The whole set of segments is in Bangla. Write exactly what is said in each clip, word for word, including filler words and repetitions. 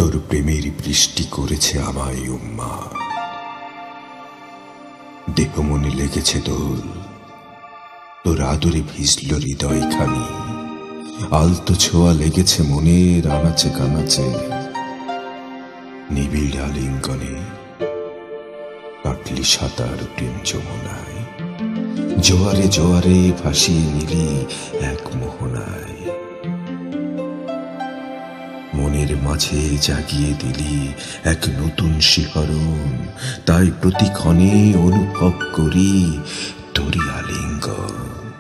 তোর প্রেমের বৃষ্টি করেছে আমায় উম্মা, দেহ মনে লেগেছে দোল। তোর আদরে ভিজল হৃদয় খানি, আলতো ছোঁয়া লেগেছে মনের আনাচে কানাচে। নিবিড় আলিঙ্গনে কাটলি সাঁতার প্রেম যমুনায়, জোয়ারে জোয়ারে ভাসিয়ে নিলি এক মোহনায়। মনের মাঝে জাগিয়ে দিলি এক নতুন শিহরণ, তাই প্রতিক্ষণে অনুভব করি তোরই আলিঙ্গন।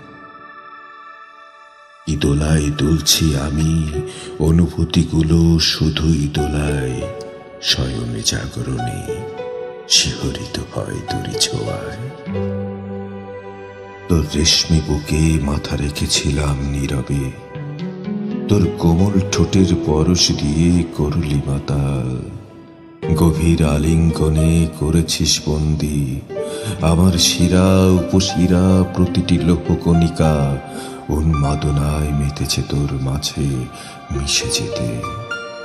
কি দোলায় দুলছি আমি, অনুভূতিগুলো শুধুই দোলায়, শয়নে জাগরণে শিহরিত হয় তোরই ছোঁয়ায়। তোর রেশমি বুকে মাথা রেখেছিলাম নীরবে, তোর কোমল ঠোঁটের পরশ দিয়ে করলি মাতাল। গভীর আলিঙ্গনে করেছিস বন্দি আমার শিরা উপশিরা, প্রতিটি লোহকণিকা উন্মাদনায় মেতেছে তোর মাঝে মিশে যেতে।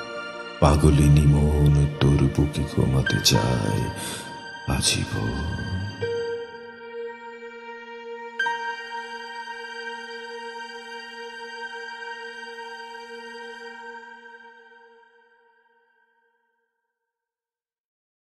পাগলিনী মন তোর বুকে ঘুমাতে চায় আজীবন।